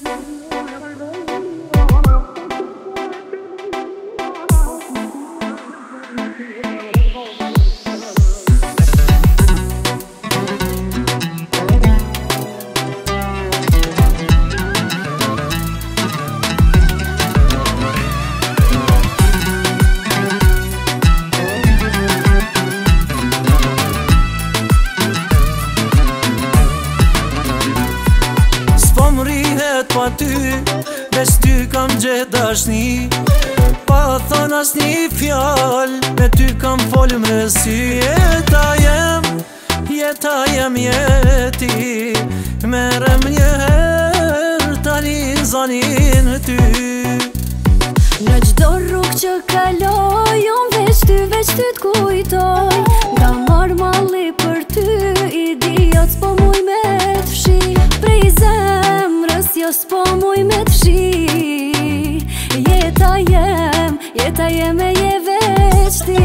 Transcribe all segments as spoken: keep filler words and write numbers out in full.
Pa ty, veç ty kam gjet dashni, pa thon as një fjall, me ty kam fol me sy. Jeta jem, jeta jem jeti, merem njëher tani zanin ty. Në gjdo rrug që kaloj, unë veç ty, veç ty t'kujtoj. Nga marr malli për ty, idiot s'po muj me t'fshi. Prej zemrës jo s'po muj me t'fshi. Jeta jem, jeta jem e je veç ti.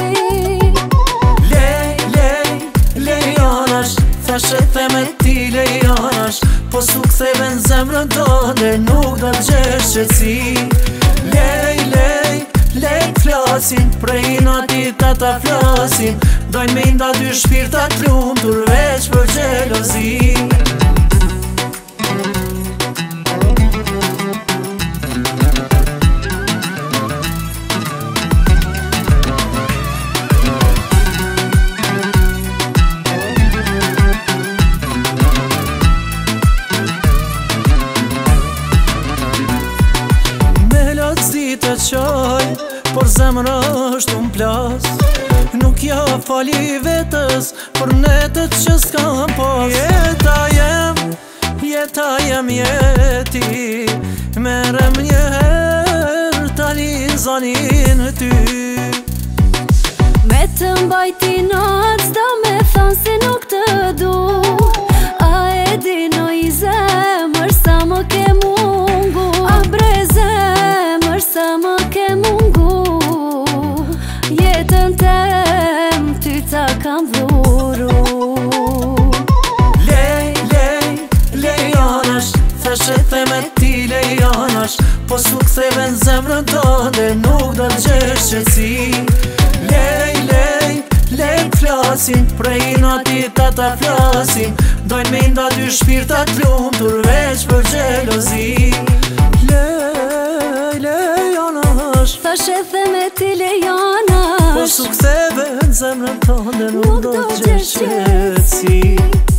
Lej, lej, lejanash, thashe the me ti lejanash, po su ktheve n'zemrën tënde, nuk do t'gjesh qetësi. Lej, lej, lej t'flasin, prej natit ata flasin, dojnë me nda dy shpirta t'lumtur veç për gjelozi. Të qaj, por zemra është unë plas, nuk ja fali vetës për netët që s'kam pas. Jeta jem, jeta jem jeti, merem njëher tani zanin ty. Me të mbajti natë, s'da me thanë se nuk të du. A e di no i zemër sa më ke mungu. A bre zemër sa më ke mungu. Jetën tem ty ta kam dhuru. Lej, lej, lejanash, thashe the me ti lejanash, po su ktheve n'zemrën tënde, nuk do t'gjesh qetësi. Lej, lej, lej t'flasin, prej natit ata flasin, dojnë me nda dy shpirta t'lumtur veç për gjelozi. Lej, lejanash, thashe the me ti lejanash, po su ktheve n'zemrën tënde, nuk do t'gjesh qetësi.